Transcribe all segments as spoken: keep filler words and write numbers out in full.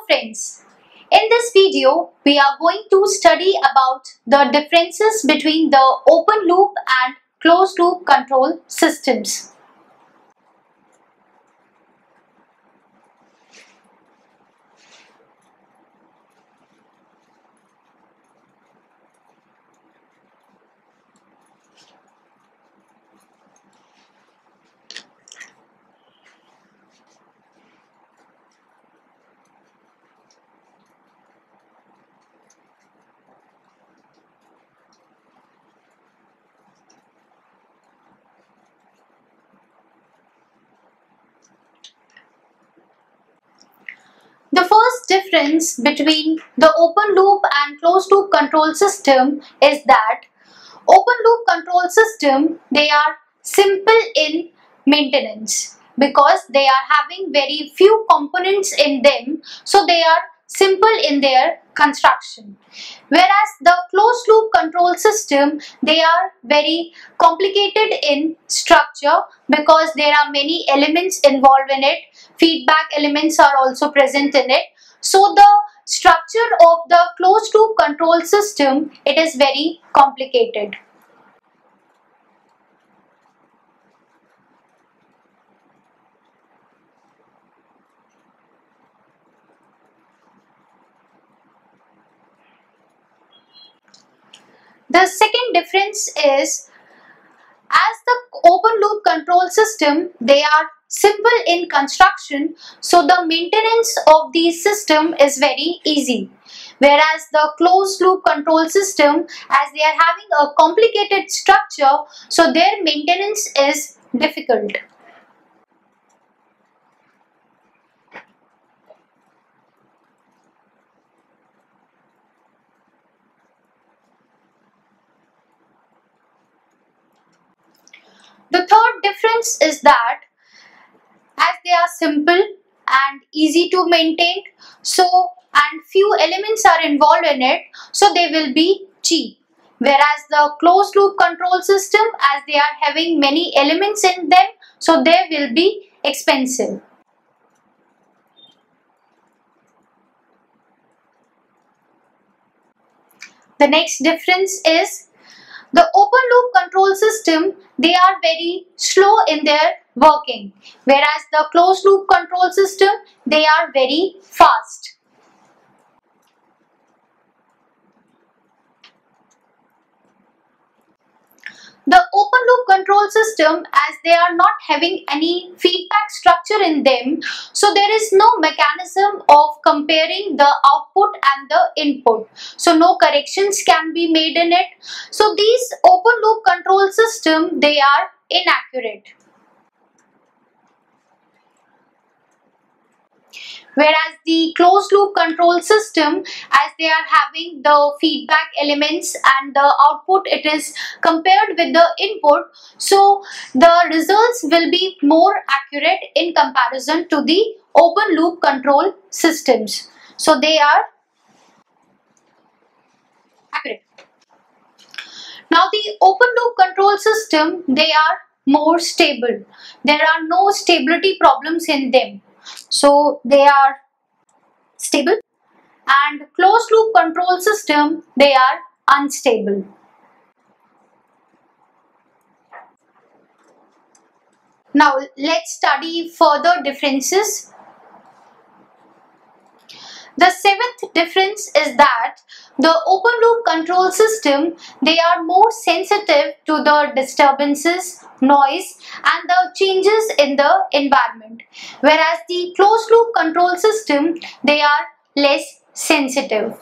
Hello friends, in this video we are going to study about the differences between the open loop and closed loop control systems. The first difference between the open loop and closed loop control system is that open loop control system, they are simple in maintenance because they are having very few components in them, so they are simple in their construction. Whereas the closed loop control system, they are very complicated in structure because there are many elements involved in it. Feedback elements are also present in it. So the structure of the closed loop control system, it is very complicated. The second difference is, as the open loop control system, they are simple in construction, so the maintenance of the system is very easy. Whereas the closed loop control system, as they are having a complicated structure, so their maintenance is difficult. The third difference is that as they are simple and easy to maintain, so and few elements are involved in it, so they will be cheap. Whereas the closed loop control system, as they are having many elements in them, so they will be expensive. The next difference is the open loop control system, they are very slow in their working, whereas the closed loop control system, they are very fast. The open loop control system, as they are not having any feedback structure in them, so there is no mechanism of comparing the output and the input, so no corrections can be made in it. So these open loop control system, they are inaccurate. Whereas the closed loop control system, as they are having the feedback elements and the output, it is compared with the input, so the results will be more accurate in comparison to the open loop control systems. So they are accurate. Now the open loop control system, they are more stable. There are no stability problems in them. So they are stable, and closed loop control system, they are unstable. Now let's study further differences. The seventh difference is that the open loop control system, they are more sensitive to the disturbances, noise and the changes in the environment, whereas the closed loop control system, they are less sensitive.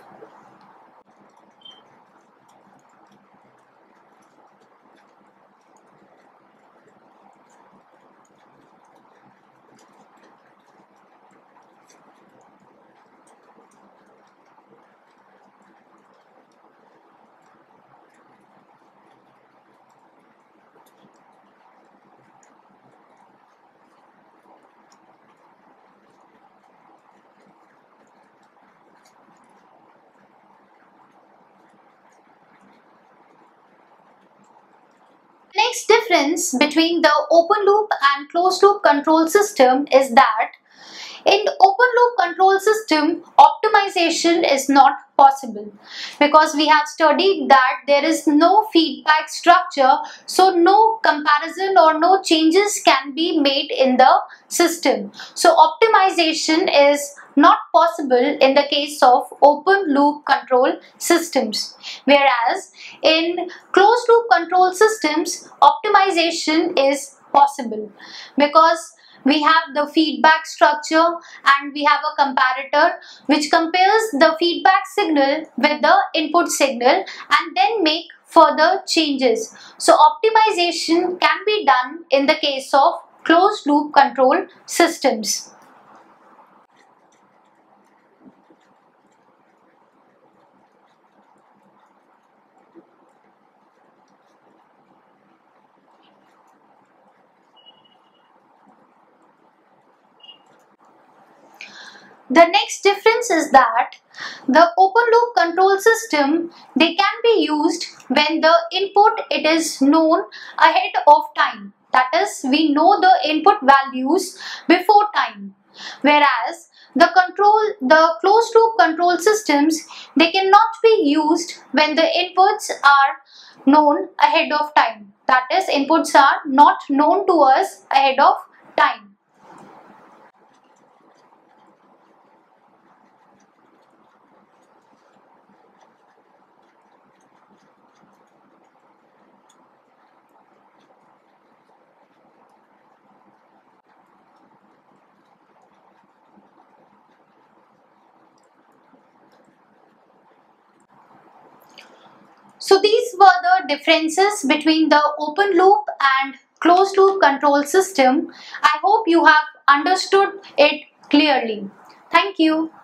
Next difference between the open loop and closed loop control system is that In open loop control system, optimization is not possible because we have studied that there is no feedback structure, so no comparison or no changes can be made in the system. So optimization is not possible in the case of open loop control systems, whereas in closed loop control systems, optimization is possible because we have the feedback structure and we have a comparator which compares the feedback signal with the input signal and then make further changes. So optimization can be done in the case of closed loop control systems. The next difference is that the open loop control system, they can be used when the input it is known ahead of time. That is, we know the input values before time. Whereas the control, the closed loop control systems, they cannot be used when the inputs are known ahead of time. That is, inputs are not known to us ahead of time. So these were the differences between the open loop and closed loop control system. I hope you have understood it clearly. Thank you.